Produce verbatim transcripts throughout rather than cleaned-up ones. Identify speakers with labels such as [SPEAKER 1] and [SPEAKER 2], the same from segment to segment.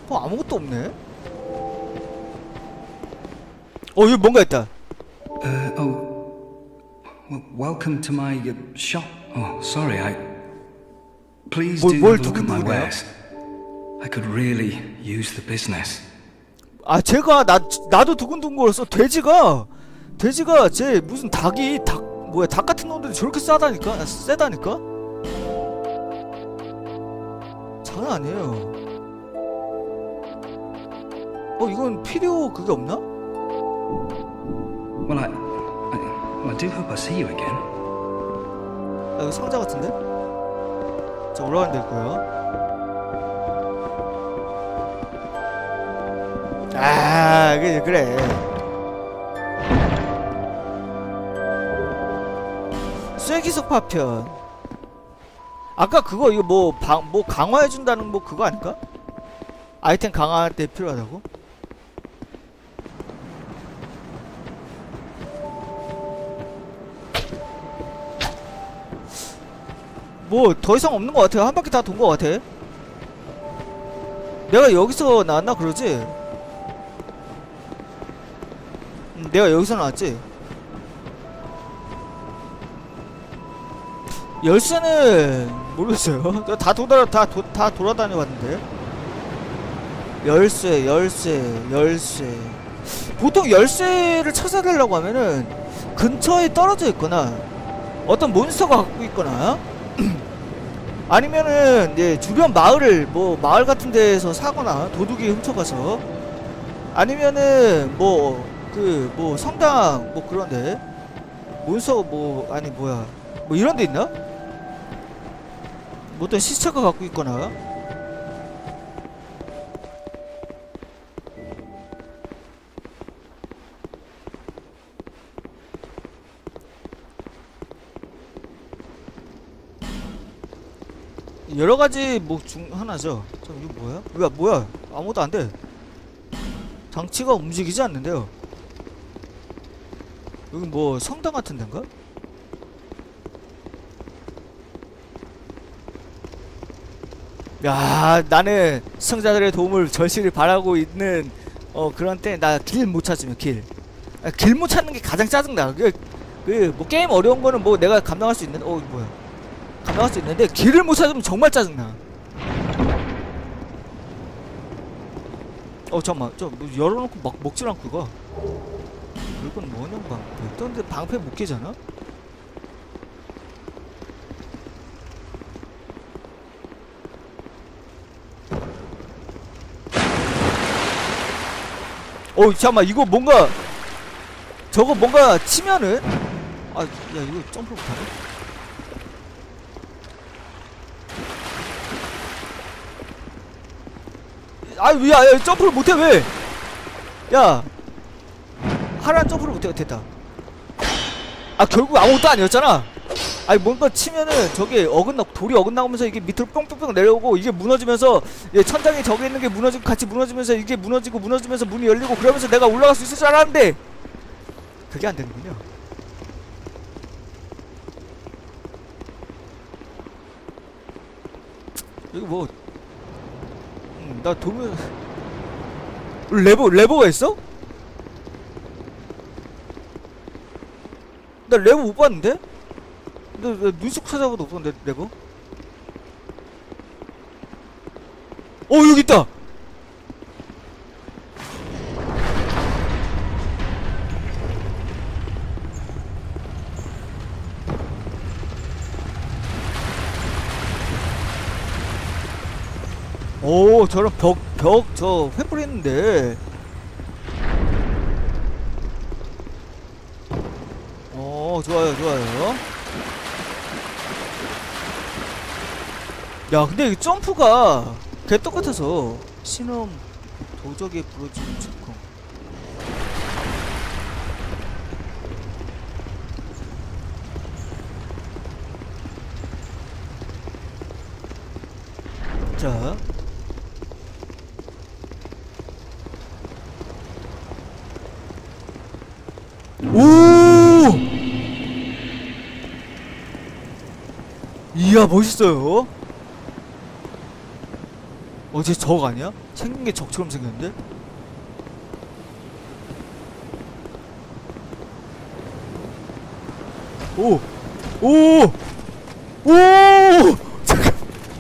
[SPEAKER 1] 어, 아무것도 없네. 어, 여기 뭔가 있다.
[SPEAKER 2] Uh, oh, well, welcome to my uh, shop. Oh, sorry, I... Please
[SPEAKER 1] 뭘,
[SPEAKER 2] do
[SPEAKER 1] 뭘
[SPEAKER 2] look at my
[SPEAKER 1] 두근두근해요?
[SPEAKER 2] wares. I could really use the business.
[SPEAKER 1] 아, 제가 나 나도 두근두근 거렸어. 돼지가 돼지가 제 무슨 닭이 닭 뭐야 닭 같은 놈들이 저렇게 싸다니까, 아, 세다니까. 장난 아니에요. 어, 이건 필요 그게 없나?
[SPEAKER 2] Well, I, I, well, I do hope I see you again.
[SPEAKER 1] 아, 이거 상자 같은데? 자, 올라가면 될 거예요. 아, 그래, 그래. 쐐기석 파편. 아까 그거 이거 뭐 방 뭐 강화해준다는 뭐 그거 아닐까? 아이템 강화할 때 필요하다고? 뭐 더 이상 없는 것 같아요. 한 바퀴 다 돈 것 같아. 내가 여기서 나왔나 그러지? 음, 내가 여기서 나왔지? 열쇠는 모르겠어요. 내가 다 돌아 다, 도, 다 돌아다녀봤는데. 열쇠, 열쇠, 열쇠. 보통 열쇠를 찾아내려고 하면은 근처에 떨어져 있거나 어떤 몬스터가 갖고 있거나 아니면은 이제 주변 마을을 뭐 마을 같은 데에서 사거나 도둑이 훔쳐가서 아니면은 뭐 그 뭐 성당 뭐 그런데 몬스터 뭐 아니 뭐야 뭐 이런 데 있나? 뭐 어떤 시체가 갖고 있거나. 여러가지 뭐 중 하나죠. 저 이거 뭐야? 뭐야 뭐야 아무것도 안돼. 장치가 움직이지 않는데요. 여기 뭐 성당 같은 데인가? 야, 나는 시청자들의 도움을 절실히 바라고 있는 어 그런 때 나 길 못 찾으면 길. 아, 길 못 찾는 게 가장 짜증나. 그 그 뭐 게임 어려운 거는 뭐 내가 감당할 수 있는. 어 뭐야? 감당할 수 있는데 길을 못 찾으면 정말 짜증나. 어 잠깐만, 저 뭐 열어놓고 막 먹질 않고 가. 이건 뭐냐 방패. 근데 방패 못 깨잖아? 어 잠깐만, 이거 뭔가 저거 뭔가 치면은 아 야 이거 점프 못하네. 아이 야, 야 점프를 못해 왜? 야 하란 점프를 못해. 됐다. 아 결국 아무것도 아니었잖아. 아니 뭔가 치면은 저게 어긋나 돌이 어긋나면서 이게 밑으로 뿅뿅뿅 내려오고 이게 무너지면서 예, 천장에 저기 있는 게 무너지고 같이 무너지면서 이게 무너지고 무너지면서 문이 열리고 그러면서 내가 올라갈 수 있을 줄 알았는데 그게 안 되는군요. 여기 뭐 음, 나 도면 레버 레버가 있어? 나 레버 못 봤는데? 나, 나 눈속 찾아봐도 없었는데 레버? 어 여기 있다! 오 저런 벽 벽 저 횃불 했는데 어 좋아요 좋아요. 야 근데 이 점프가 개떡같아서 신음 도적에 부러지는 즉흥. 자 오! 이야 멋있어요. 어제 적 아니야? 생긴 게 적처럼 생겼는데? 오! 오! 오! 잠깐.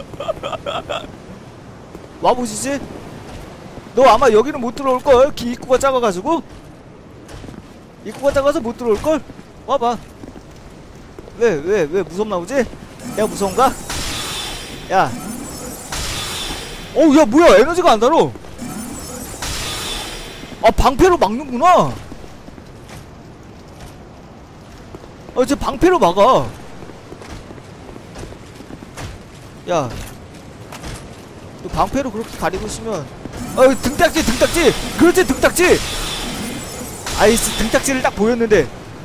[SPEAKER 1] 와보시지? 너 아마 여기는 못 들어올걸? 기 입구가 작아가지고? 입구가 작아서 못 들어올걸? 와봐. 왜, 왜, 왜 무섭나 보지? 내가 무서운가? 야. 어우, 야, 뭐야. 에너지가 안 달어. 아, 방패로 막는구나. 어, 쟤 방패로 막아. 야, 너 방패로 그렇게 가리고 있으면, 어, 등딱지, 등딱지! 그렇지, 등딱지! 아이씨, 등딱지를 딱 보였는데.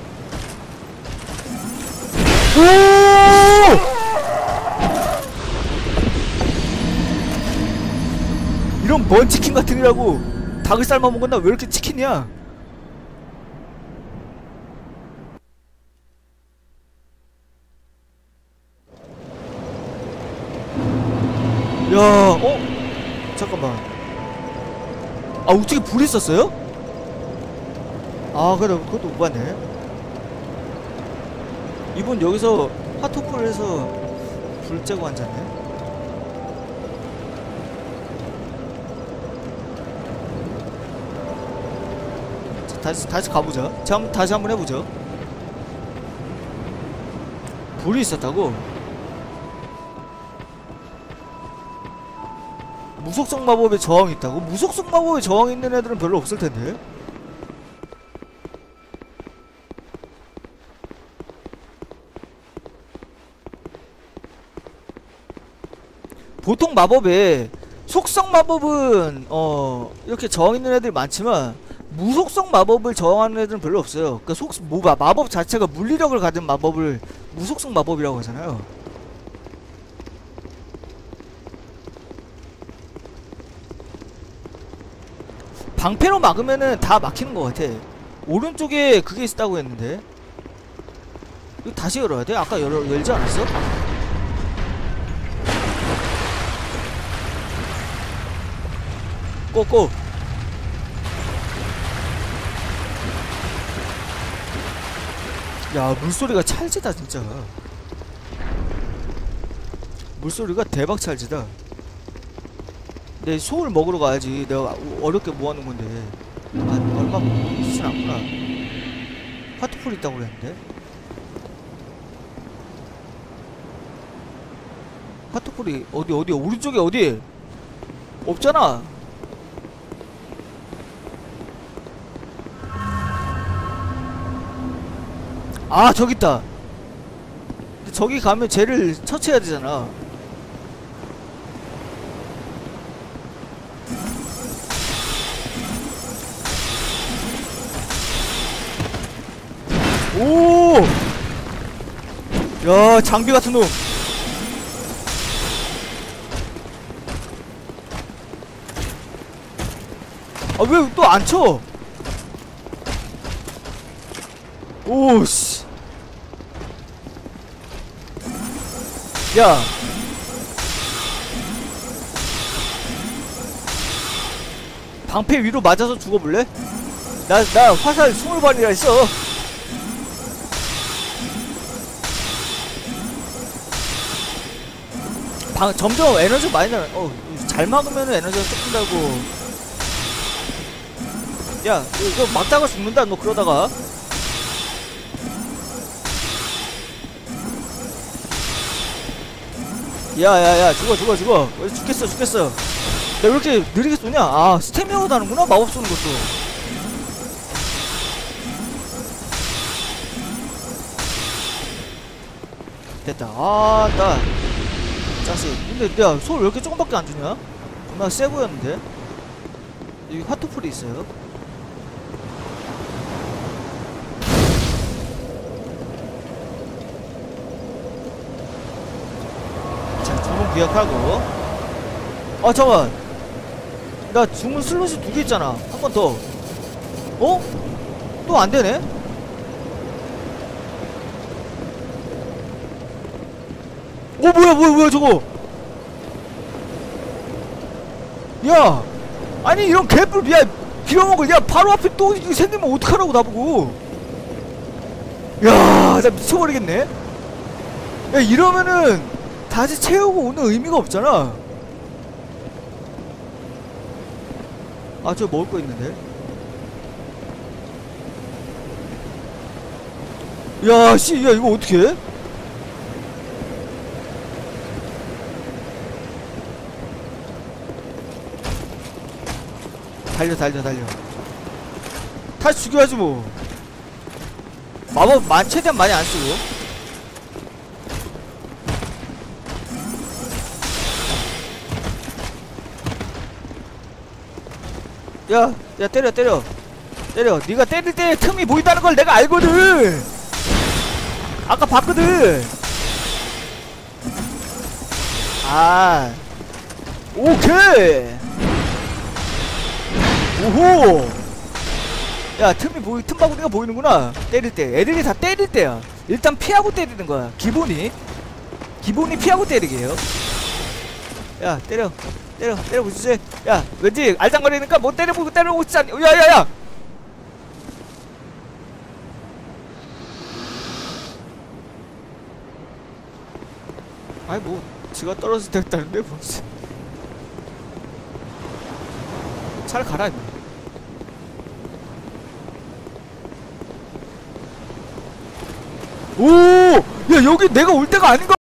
[SPEAKER 1] 오! 이런 먼 치킨 같은 이라고 닭을 삶아 먹었나? 왜 이렇게 치킨이야? 야, 어? 잠깐만. 아, 우측에 불이 있었어요? 아, 그래, 그것도 못 봤네. 이분 여기서 핫토프를 해서 불 쬐고 앉았네. 자, 다시, 다시 가보자. 자, 한번, 다시 한번 해보죠. 불이 있었다고? 무속성 마법에 저항이 있다고? 무속성 마법에 저항이 있는 애들은 별로 없을 텐데. 보통 마법에 속성 마법은 어 이렇게 저항 있는 애들이 많지만 무속성 마법을 저항하는 애들은 별로 없어요. 그러니까 속 뭐 마법 자체가 물리력을 가진 마법을 무속성 마법이라고 하잖아요. 방패로 막으면은 다 막히는 것 같아. 오른쪽에 그게 있다고 했는데 이거 다시 열어야 돼? 아까 열어, 열지 않았어? 꼬꼬. 야, 물소리가 찰지다 진짜. 물소리가 대박 찰지다. 내 소울 먹으러 가야지. 내가 어렵게 모아놓은 건데. 아, 얼마 있진 않구나. 하트풀 있다고 그랬는데. 하트풀이 어디 어디 오른쪽에 어디? 없잖아. 아, 저기 있다. 근데 저기 가면 쟤를 처치해야 되잖아. 오! 야, 장비 같은 놈. 아, 왜 또 안 쳐? 오, 씨. 야. 방패 위로 맞아서 죽어볼래? 나, 나 화살 스물 발이라 했어. 방, 점점 에너지 많이 나. 어, 잘 막으면은 에너지가 조금 달고. 야, 이거 막다가 죽는다, 너 그러다가. 야야야, 죽어 죽어 죽어. 죽겠어 죽겠어. 야, 왜 이렇게 느리게 쏘냐? 아, 스태미어도 하는구나, 마법 쏘는 것도. 됐다. 아, 나 자식. 근데 야, 소울 왜 이렇게 조금밖에 안 주냐? 나 세 보였는데. 여기 화투풀이 있어요. 자, 주문 기억하고. 아, 잠깐. 나 주문 슬롯이 두 개 있잖아. 한 번 더. 어? 또 안 되네? 어, 뭐야 뭐야 뭐야 저거. 야 아니 이런 개뿔 야 빌어먹을 야 바로 앞에 또 이거 생기면 어떡하라고 나보고. 야 나 미쳐버리겠네. 야 이러면은 다시 채우고 오는 의미가 없잖아. 아 저 먹을 거 있는데. 야 씨 야 이거 어떻게 해? 달려 달려 달려 다시 죽여야지 뭐. 마법 만 최대한 많이 안 쓰고. 야, 야 때려 때려 때려. 네가 때릴 때 틈이 보인다는 걸 내가 알거든. 아까 봤거든. 아, 오케이. 오호. 야 틈이 보이 틈바구니가 보이는구나. 때릴 때 애들이 다 때릴 때야. 일단 피하고 때리는 거야. 기본이 기본이 피하고 때리게요. 야 때려 때려 때려보시지. 야 왠지 알짱거리니까 뭐 때려보고 때려보고 진짜. 야야야 아이 뭐 지가 떨어질 때 했다는데 뭐. 차를 가라 임마. 오! 야 여기 내가 올 때가 아닌가?